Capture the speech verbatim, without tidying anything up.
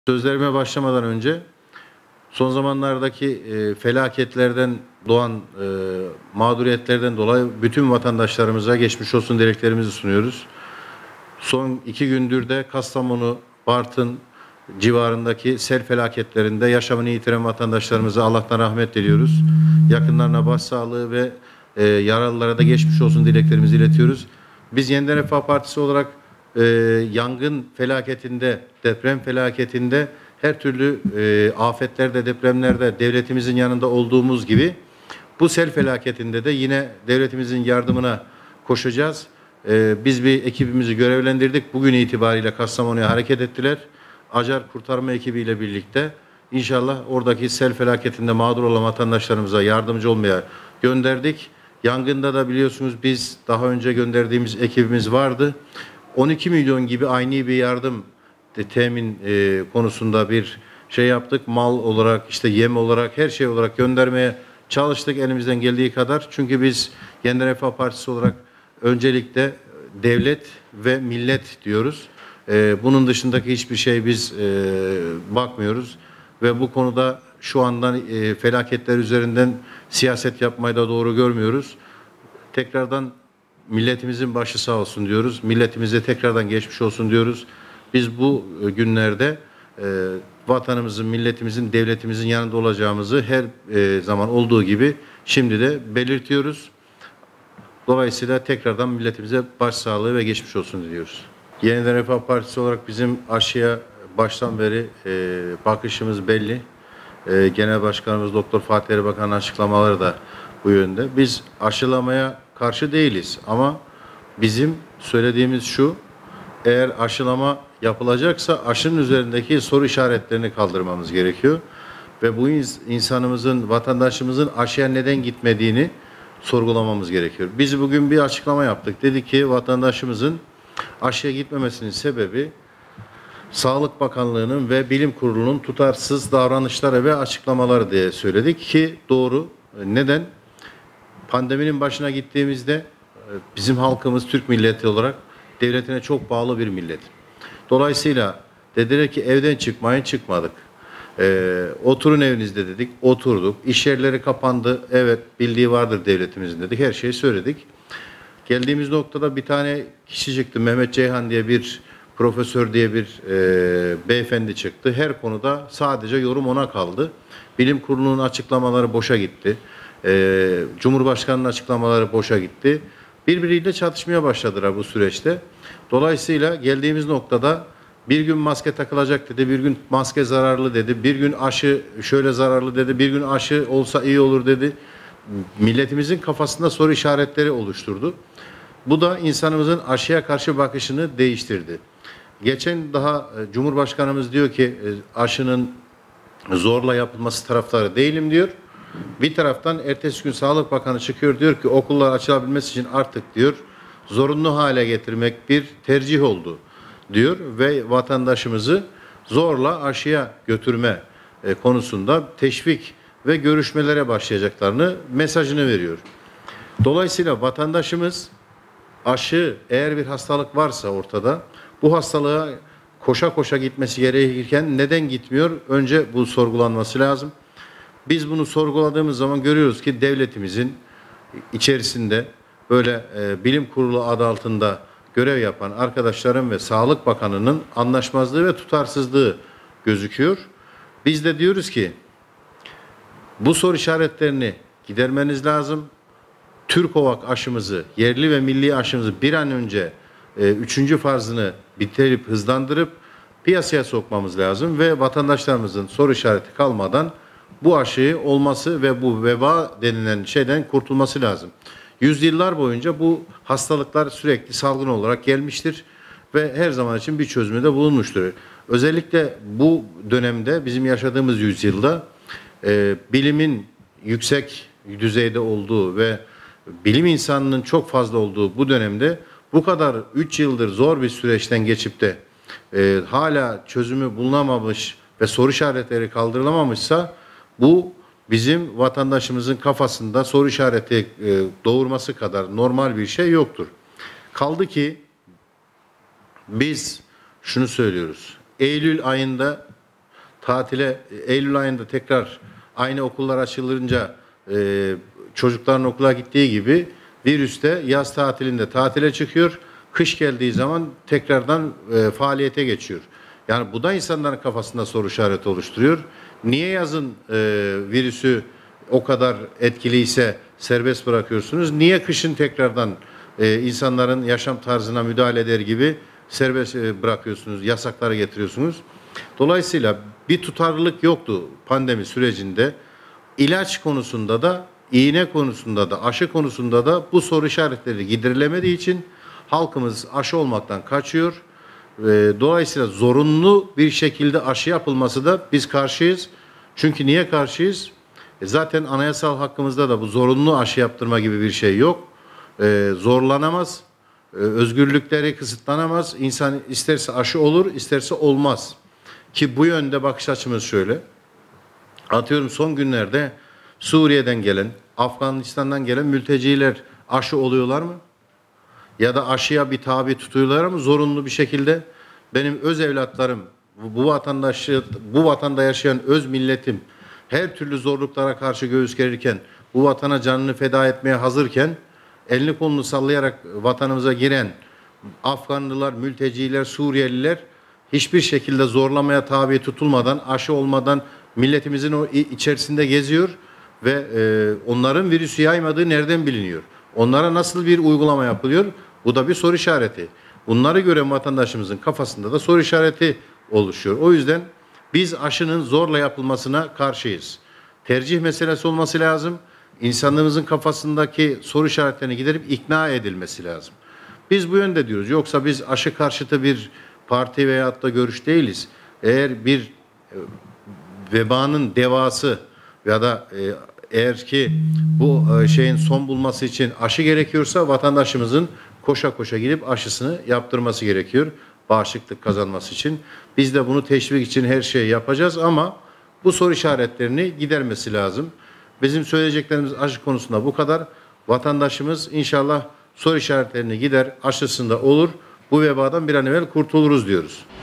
Sözlerime başlamadan önce son zamanlardaki e, felaketlerden doğan e, mağduriyetlerden dolayı bütün vatandaşlarımıza geçmiş olsun dileklerimizi sunuyoruz. Son iki gündür de Kastamonu, Bartın civarındaki sel felaketlerinde yaşamını yitiren vatandaşlarımıza Allah'tan rahmet diliyoruz. Yakınlarına başsağlığı ve e, yaralılara da geçmiş olsun dileklerimizi iletiyoruz. Biz Yeniden Refah Partisi olarak e, yangın felaketinde, deprem felaketinde her türlü e, afetlerde, depremlerde devletimizin yanında olduğumuz gibi bu sel felaketinde de yine devletimizin yardımına koşacağız. E, biz bir ekibimizi görevlendirdik. Bugün itibariyle Kastamonu'ya hareket ettiler. Acar kurtarma ekibiyle birlikte inşallah oradaki sel felaketinde mağdur olan vatandaşlarımıza yardımcı olmaya gönderdik. Yangında da biliyorsunuz biz daha önce gönderdiğimiz ekibimiz vardı. on iki milyon gibi aynı bir yardım de, temin e, konusunda bir şey yaptık. Mal olarak, işte yem olarak, her şey olarak göndermeye çalıştık elimizden geldiği kadar. Çünkü biz Yeniden Refah Partisi olarak öncelikle devlet ve millet diyoruz. E, bunun dışındaki hiçbir şey biz e, bakmıyoruz. Ve bu konuda şu andan e, felaketler üzerinden siyaset yapmayı da doğru görmüyoruz. Tekrardan milletimizin başı sağ olsun diyoruz. Milletimize tekrardan geçmiş olsun diyoruz. Biz bu günlerde e, vatanımızın, milletimizin, devletimizin yanında olacağımızı her e, zaman olduğu gibi şimdi de belirtiyoruz. Dolayısıyla tekrardan milletimize başsağlığı ve geçmiş olsun diliyoruz. Yeniden Refah Partisi olarak bizim aşıya baştan beri e, bakışımız belli. E, Genel Başkanımız Doktor Fatih Erbakan'ın açıklamaları da bu yönde. Biz aşılamaya karşı değiliz ama bizim söylediğimiz şu: eğer aşılama yapılacaksa aşının üzerindeki soru işaretlerini kaldırmamız gerekiyor. Ve bu insanımızın, vatandaşımızın aşıya neden gitmediğini sorgulamamız gerekiyor. Biz bugün bir açıklama yaptık. Dedik ki vatandaşımızın aşıya gitmemesinin sebebi Sağlık Bakanlığı'nın ve Bilim Kurulu'nun tutarsız davranışları ve açıklamaları diye söyledik ki doğru. Neden? Pandeminin başına gittiğimizde bizim halkımız Türk milleti olarak devletine çok bağlı bir millet. Dolayısıyla dediler ki evden çıkmayın, çıkmadık. Ee, oturun evinizde dedik, oturduk. İş yerleri kapandı, evet bildiği vardır devletimizin dedik, her şeyi söyledik. Geldiğimiz noktada bir tane kişi çıktı, Mehmet Ceyhan diye bir profesör diye bir e, beyefendi çıktı. Her konuda sadece yorum ona kaldı. Bilim Kurulu'nun açıklamaları boşa gitti. E, Cumhurbaşkanı'nın açıklamaları boşa gitti. Birbiriyle çatışmaya başladılar bu süreçte. Dolayısıyla geldiğimiz noktada bir gün maske takılacak dedi, bir gün maske zararlı dedi, bir gün aşı şöyle zararlı dedi, bir gün aşı olsa iyi olur dedi. Milletimizin kafasında soru işaretleri oluşturdu. Bu da insanımızın aşıya karşı bakışını değiştirdi. Geçen daha Cumhurbaşkanımız diyor ki aşının zorla yapılması taraftarı değilim diyor. Bir taraftan ertesi gün Sağlık Bakanı çıkıyor, diyor ki okullar açılabilmesi için artık diyor zorunlu hale getirmek bir tercih oldu diyor ve vatandaşımızı zorla aşıya götürme konusunda teşvik ve görüşmelere başlayacaklarını mesajını veriyor. Dolayısıyla vatandaşımız aşı, eğer bir hastalık varsa ortada, bu hastalığa koşa koşa gitmesi gerekirken neden gitmiyor? Önce bu sorgulanması lazım. Biz bunu sorguladığımız zaman görüyoruz ki devletimizin içerisinde böyle e, bilim kurulu adı altında görev yapan arkadaşların ve Sağlık Bakanı'nın anlaşmazlığı ve tutarsızlığı gözüküyor. Biz de diyoruz ki bu soru işaretlerini gidermeniz lazım. Türkovak aşımızı, yerli ve milli aşımızı bir an önce e, üçüncü farzını bitirip hızlandırıp piyasaya sokmamız lazım ve vatandaşlarımızın soru işareti kalmadan bu aşıyı olması ve bu veba denilen şeyden kurtulması lazım. Yüzyıllar boyunca bu hastalıklar sürekli salgın olarak gelmiştir ve her zaman için bir çözümü de bulunmuştur. Özellikle bu dönemde, bizim yaşadığımız yüzyılda e, bilimin yüksek düzeyde olduğu ve bilim insanının çok fazla olduğu bu dönemde bu kadar üç yıldır zor bir süreçten geçip de e, hala çözümü bulunamamış ve soru işaretleri kaldırılamamışsa bu bizim vatandaşımızın kafasında soru işareti e, doğurması kadar normal bir şey yoktur. Kaldı ki biz şunu söylüyoruz. Eylül ayında tatile Eylül ayında tekrar aynı okullar açılınca e, çocukların okula gittiği gibi virüs de yaz tatilinde tatile çıkıyor. Kış geldiği zaman tekrardan e, faaliyete geçiyor. Yani bu da insanların kafasında soru işareti oluşturuyor. Niye yazın e, virüsü o kadar etkiliyse serbest bırakıyorsunuz? Niye kışın tekrardan e, insanların yaşam tarzına müdahale eder gibi serbest e, bırakıyorsunuz, yasakları getiriyorsunuz? Dolayısıyla bir tutarlılık yoktu pandemi sürecinde. İlaç konusunda da, iğne konusunda da, aşı konusunda da bu soru işaretleri giderilemediği için halkımız aşı olmaktan kaçıyor. Dolayısıyla zorunlu bir şekilde aşı yapılması da biz karşıyız. Çünkü niye karşıyız? E zaten anayasal hakkımızda da bu zorunlu aşı yaptırma gibi bir şey yok. E, zorlanamaz. E, özgürlükleri kısıtlanamaz. İnsan isterse aşı olur, isterse olmaz. Ki bu yönde bakış açımız şöyle. Atıyorum son günlerde Suriye'den gelen, Afganistan'dan gelen mülteciler aşı oluyorlar mı? Ya da aşıya bir tabi tutuyorlar ama zorunlu bir şekilde benim öz evlatlarım, bu vatandaşı, bu vatanda yaşayan öz milletim her türlü zorluklara karşı göğüs gerirken, bu vatana canını feda etmeye hazırken elini kolunu sallayarak vatanımıza giren Afganlılar, mülteciler, Suriyeliler hiçbir şekilde zorlamaya tabi tutulmadan, aşı olmadan milletimizin o içerisinde geziyor ve e, onların virüsü yaymadığı nereden biliniyor? Onlara nasıl bir uygulama yapılıyor? Bu da bir soru işareti. Bunları gören vatandaşımızın kafasında da soru işareti oluşuyor. O yüzden biz aşının zorla yapılmasına karşıyız. Tercih meselesi olması lazım. İnsanlığımızın kafasındaki soru işaretlerini giderip ikna edilmesi lazım. Biz bu yönde diyoruz. Yoksa biz aşı karşıtı bir parti veyahut da görüş değiliz. Eğer bir e, vebanın devası ya da e, eğer ki bu e, şeyin son bulması için aşı gerekiyorsa vatandaşımızın koşa koşa gidip aşısını yaptırması gerekiyor. Bağışıklık kazanması için. Biz de bunu teşvik için her şeyi yapacağız ama bu soru işaretlerini gidermesi lazım. Bizim söyleyeceklerimiz aşı konusunda bu kadar. Vatandaşımız inşallah soru işaretlerini gider, aşısında olur. Bu vebadan bir an evvel kurtuluruz diyoruz.